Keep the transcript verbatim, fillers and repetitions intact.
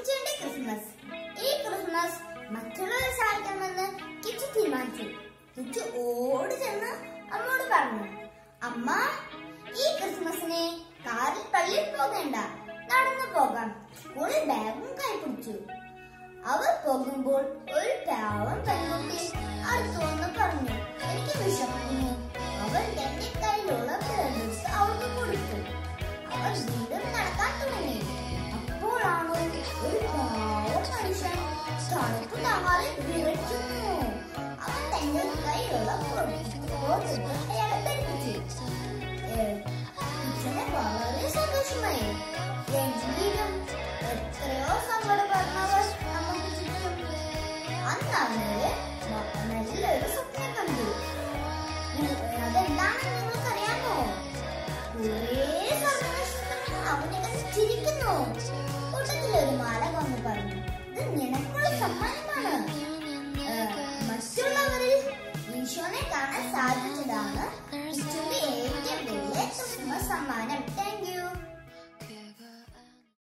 കിച്ചുവിന്റെ Christmas. ഈ Christmas മറ്റുള്ളവരെ സഹായിക്കണമെന്ന് കിച്ചു തീരുമാനിച്ചു. കിച്ചു ഓടി ചെന്ന് അമ്മോട് പറഞ്ഞു, അമ്മ, ഈ ക്രിസ്മസിന് കാറിൽ പള്ളിയിൽ പോകേണ്ട, നടന്നു പോകാം. സ്കൂളിൽ ബാഗും കൈപിടിച്ചു. അവർ പോകുമ്പോൾ ഒരു പാവം പെൺകുട്ടി അടുത്തു വന്ന് പറഞ്ഞു, എനിക്ക് വിശക്കുന്നു. അവൾ തന്റെ കയ്യിലുള്ള ബ്രെഡ് അവൾക്ക് കൊടുത്തു. അവർ വീണ്ടും നടക്കാൻ തുടങ്ങി. അപ്പോഴാണ് ഒരു പാവം മനുഷ്യൻ തണുപ്പ് താറി വിറയ്ക്കുന്നു. അവൻ തന്റെ കയ്യിലുള്ള അയാളെ ധരിപ്പിച്ചു. കിച്ചനെ വളരെ സന്തോഷമായി. എങ്കിലും എത്രയോ സങ്കടപ്പെടുന്നവർ നമുക്ക് ചുറ്റും. അന്നവര് നല്ലൊരു സ്വപ്നം കണ്ടു. അതെന്താണെന്ന് നിങ്ങൾക്കറിയാമോ? കുറേ സന്തോഷം അവനെ ചിരിക്കുന്നു. കൂട്ടത്തിലൊരു മാലക വന്ന് പറഞ്ഞു, ഇത് നിനക്കുള്ള സമ്മാനമാണ്. മറ്റുള്ളവരിൽ ഈശോനെ കാണാൻ സാധിച്ചതാണ് കിച്ചുവിന്റെ ഏറ്റവും വലിയ ക്രിസ്മസ് സമ്മാനം.